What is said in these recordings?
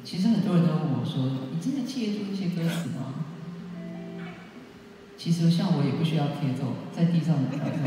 其实很多人都问我说：“你真的记得住这些歌词吗？”其实像我也不需要贴奏，在地上跳跳。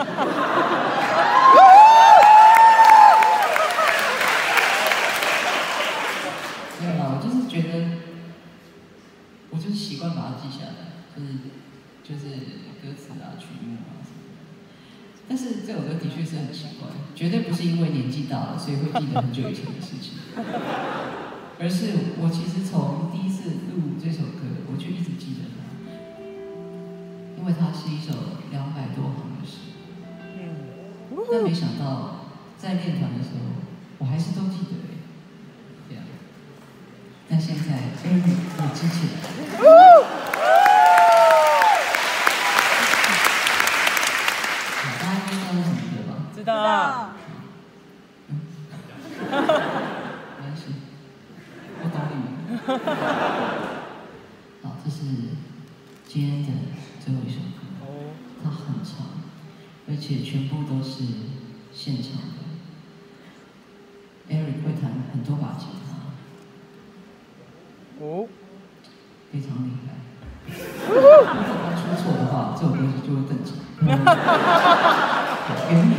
没有啦，我就是觉得，我就是习惯把它记下来，就是歌词啊、曲目啊什么的。但是这首歌的确是很奇怪，绝对不是因为年纪大了，所以会记得很久以前的事情，而是我其实从第一次录这首歌，我就一直记得它。因为它是一首200多行的诗，但没想到在练团的时候，我还是都记得哎，这样。但现在我记起来了。大家应该知道是什么歌吧？ 知道。 没关系，我懂你们。好，这是今天的最后一首歌，它很长，而且全部都是现场的。Eric 会弹很多把吉他，非常厉害。如果他出错的话，这首歌就会更长。原